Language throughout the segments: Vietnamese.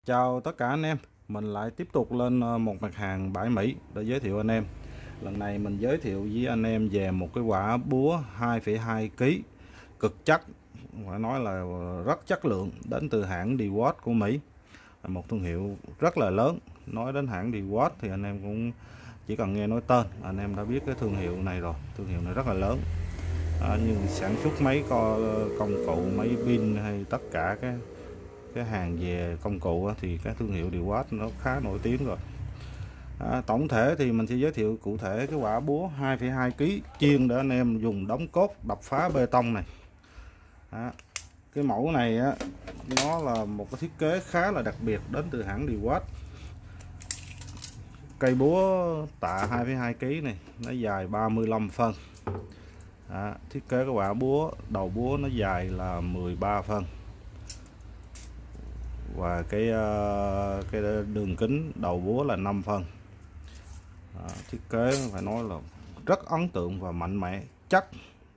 Chào tất cả anh em, mình lại tiếp tục lên một mặt hàng bãi Mỹ để giới thiệu anh em. Lần này mình giới thiệu với anh em về một cái quả búa 2,2 kg cực chắc, phải nói là rất chất lượng, đến từ hãng DeWalt của Mỹ, là một thương hiệu rất là lớn. Nói đến hãng DeWalt thì anh em cũng chỉ cần nghe nói tên anh em đã biết cái thương hiệu này rồi. Thương hiệu này rất là lớn, nhưng sản xuất máy công cụ, máy pin hay tất cả cái hàng về công cụ thì cái thương hiệu DeWalt nó khá nổi tiếng rồi. Tổng thể thì mình sẽ giới thiệu cụ thể cái quả búa 2,2 kg chuyên để anh em dùng đóng cốt đập phá bê tông này. Cái mẫu này nó là một cái thiết kế khá là đặc biệt đến từ hãng DeWalt. Cây búa tạ 2,2 kg này nó dài 35 phân. Thiết kế cái quả búa đầu búa nó dài là 13 phân, và cái đường kính đầu búa là 5 phân. Thiết kế phải nói là rất ấn tượng và mạnh mẽ, chắc.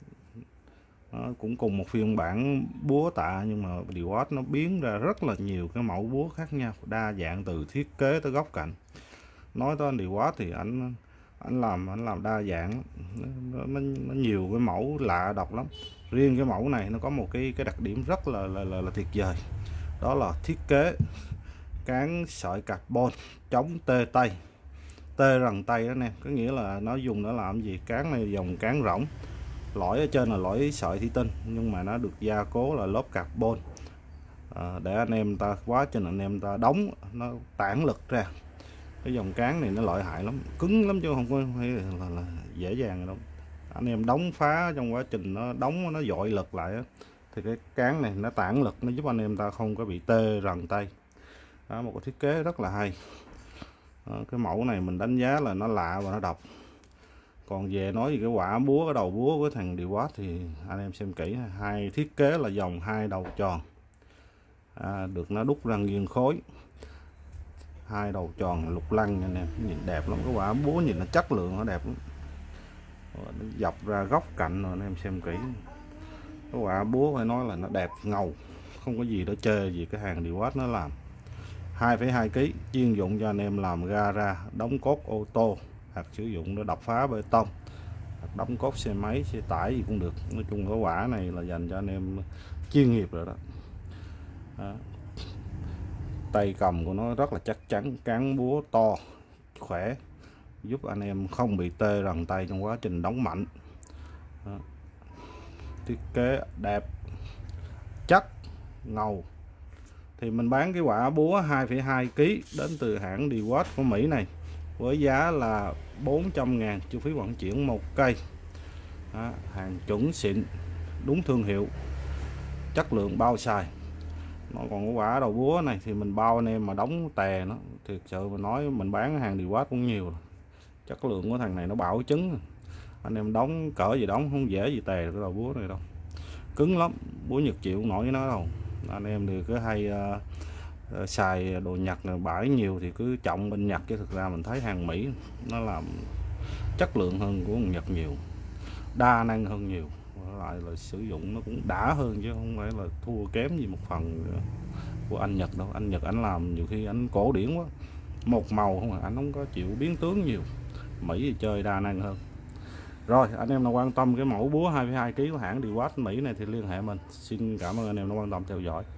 Cũng cùng một phiên bản búa tạ nhưng mà DeWalt nó biến ra rất là nhiều cái mẫu búa khác nhau, đa dạng từ thiết kế tới góc cạnh. Nói tới DeWalt thì anh làm đa dạng, nó nhiều cái mẫu lạ độc lắm. Riêng cái mẫu này nó có một cái đặc điểm rất là tuyệt vời, đó là thiết kế cán sợi carbon chống tê tay, tê rần tay đó nè. Có nghĩa là nó dùng để làm gì? Cán này dòng cán rỗng, lõi ở trên là lõi sợi thủy tinh nhưng mà nó được gia cố là lớp carbon, để anh em ta quá trình anh em ta đóng nó tản lực ra. Cái dòng cán này nó lợi hại lắm, cứng lắm chứ không có phải là dễ dàng đâu. Anh em đóng phá trong quá trình nó đóng nó dội lực lại thì cái cán này nó tản lực, nó giúp anh em ta không có bị tê rần tay. Một cái thiết kế rất là hay. Cái mẫu này mình đánh giá là nó lạ và nó độc. Còn về nói về cái quả búa, cái đầu búa của thằng DeWalt thì anh em xem kỹ, hai thiết kế là dòng hai đầu tròn, được nó đúc ra nghiêng khối, hai đầu tròn lục lăng anh em, nhìn đẹp lắm. Cái quả búa nhìn nó chất lượng, nó đẹp lắm. Nó dọc ra góc cạnh rồi anh em xem kỹ. Cái quả búa phải nói là nó đẹp ngầu, không có gì để chê gì cái hàng DeWalt nó làm. 2,2 kg chuyên dụng cho anh em làm gara, đóng cốt ô tô, hoặc sử dụng để đập phá bê tông, hoặc đóng cốt xe máy, xe tải gì cũng được. Nói chung cái quả này là dành cho anh em chuyên nghiệp rồi đó. Tay cầm của nó rất là chắc chắn, cán búa to khỏe, giúp anh em không bị tê rần tay trong quá trình đóng mạnh. Thiết kế đẹp, chắc, ngầu. Thì mình bán cái quả búa 2,2 kg đến từ hãng DeWalt của Mỹ này với giá là 400.000 chi phí vận chuyển một cây. Hàng chuẩn xịn, đúng thương hiệu, chất lượng bao xài. Nó còn cái quả đầu búa này thì mình bao anh em mà đóng tè nó, thiệt sự mà nói mình bán hàng DeWalt cũng nhiều rồi. Chất lượng của thằng này nó bảo chứng, anh em đóng cỡ gì đóng không dễ gì tè cái đầu búa này đâu, cứng lắm. Búa Nhật chịu không nổi với nó đâu. Anh em thì cứ hay xài đồ Nhật này bãi nhiều thì cứ trọng bên Nhật, chứ thực ra mình thấy hàng Mỹ nó làm chất lượng hơn của Nhật nhiều, đa năng hơn nhiều, lại là sử dụng nó cũng đã hơn chứ không phải là thua kém gì một phần của anh Nhật đâu. Anh Nhật anh làm nhiều khi anh cổ điển quá, một màu không, anh không có chịu biến tướng nhiều. Mỹ thì chơi đa năng hơn. Rồi anh em nào quan tâm cái mẫu búa 2,2 kg của hãng DeWalt Mỹ này thì liên hệ mình. Xin cảm ơn anh em đã quan tâm theo dõi.